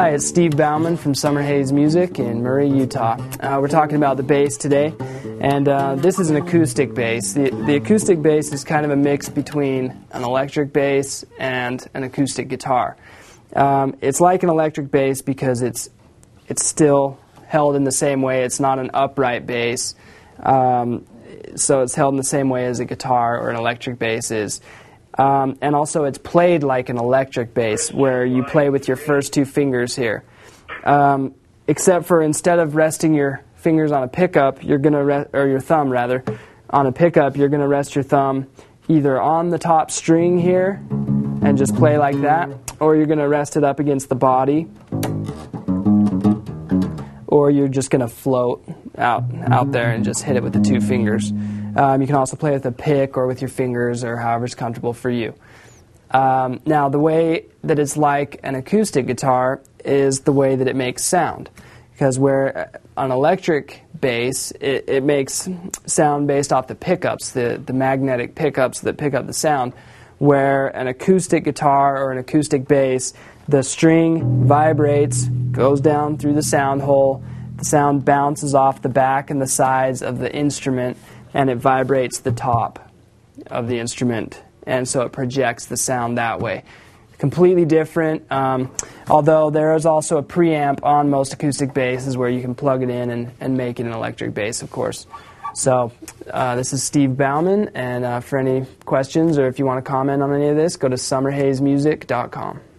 Hi, it's Steve Bauman from Summer Haze Music in Murray, Utah. We're talking about the bass today, and this is an acoustic bass. The acoustic bass is kind of a mix between an electric bass and an acoustic guitar. It's like an electric bass because it's still held in the same way. It's not an upright bass, so it's held in the same way as a guitar or an electric bass is. And also it's played like an electric bass, where you play with your first two fingers here. Except for instead of resting your fingers on a pickup, you're gonna or your thumb rather, on a pickup, you're gonna rest your thumb either on the top string here and just play like that, or you're gonna rest it up against the body, or you're just gonna float out there and just hit it with the two fingers. You can also play with a pick or with your fingers or however's comfortable for you. Now, the way that it's like an acoustic guitar is the way that it makes sound. Because where an electric bass, it makes sound based off the pickups, the magnetic pickups that pick up the sound. Where an acoustic guitar or an acoustic bass, the string vibrates, goes down through the sound hole, the sound bounces off the back and the sides of the instrument, and it vibrates the top of the instrument, and so it projects the sound that way. Completely different, although there is also a preamp on most acoustic basses where you can plug it in and make it an electric bass, of course. So this is Steve Bauman, and for any questions or if you want to comment on any of this, go to summerhazemusic.com.